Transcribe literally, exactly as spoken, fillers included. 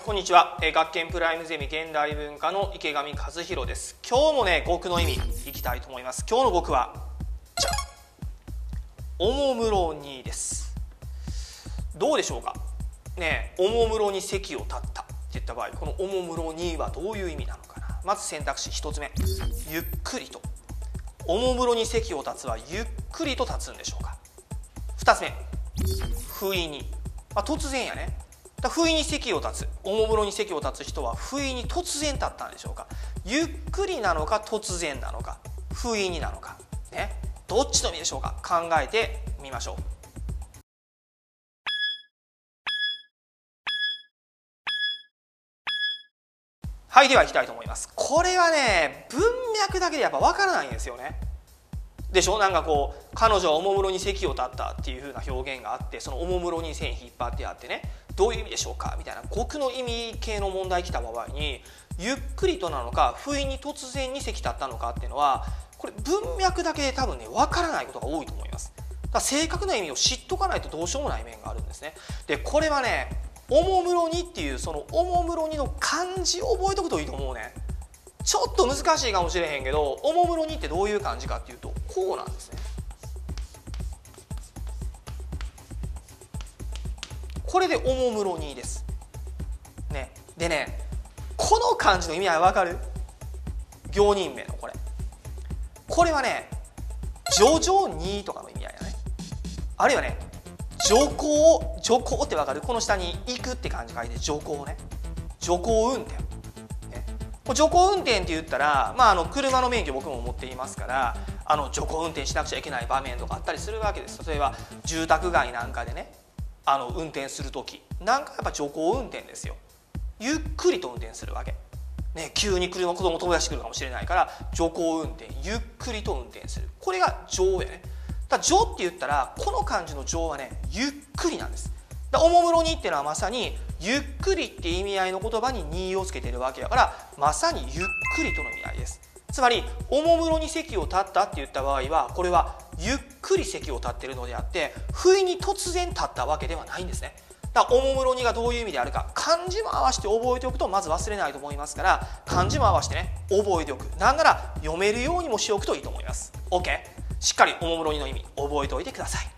こんにちは。えー学研プライムゼミ現代文化の池上和弘です。今日もね、語句の意味いきたいと思います。今日の語句はじゃおもむろにです。どうでしょうかね。おもむろに席を立ったって言った場合、このおもむろにはどういう意味なのかな。まず選択肢ひとつめ、ゆっくりと。おもむろに席を立つはゆっくりと立つんでしょうか。ふたつめ、不意に、まあ、突然やね。だ不意に席を立つ、おもむろに席を立つ人は不意に突然立ったんでしょうか。ゆっくりなのか突然なのか不意になのかね、どっちの意味でしょうか。考えてみましょう。はい、ではいきたいと思います。これはね、文脈だけでやっぱ分からないんですよね。でしょ。なんかこう彼女はおもむろに席を立ったっていう風な表現があって、そのおもむろに線引っ張ってあってね、どういう意味でしょうかみたいな語句の意味系の問題来た場合に、ゆっくりとなのか不意に突然に席立ったのかっていうのは、これ文脈だけで多分ね分からないことが多いと思います。だから正確な意味を知っとかないとどうしようもない面があるんですね。でこれはね、おもむろにっていうそのおもむろにの漢字を覚えておくといいと思うね。ちょっと難しいかもしれへんけど、おもむろにってどういう漢字かっていうとこうなんですね。これでおもむろにです。ね、でね、この漢字の意味は分かる？行人名のこれ。これはね、叙々にとかの意味合いだね。あるいはね、徐行、徐行って分かる？この下に行くって漢字書いて徐行ね。徐行運転。徐行運転って言ったら、まあ、あの車の免許僕も持っていますから、あの徐行運転しなくちゃいけない場面とかあったりするわけです。例えば住宅街なんかでね、あの運転する時なんかやっぱ徐行運転ですよ。ゆっくりと運転するわけ、ね、急に車子供飛び出してくるかもしれないから徐行運転、ゆっくりと運転する、これが徐やね。だ徐って言ったらこの漢字の徐はね、ゆっくりなんです。だおもむろにっていうのはまさにゆっくりって意味合いの言葉ににをつけているわけだから、まさにゆっくりとの意味合いです。つまりおもむろに席を立ったって言った場合は、これはゆっくり席を立っているのであって、不意に突然立ったわけではないんですね。だからおもむろにがどういう意味であるか、漢字も合わせて覚えておくとまず忘れないと思いますから、漢字も合わせてね覚えておく。なんなら読めるようにもしておくといいと思います。 OK、 しっかりおもむろにの意味覚えておいてください。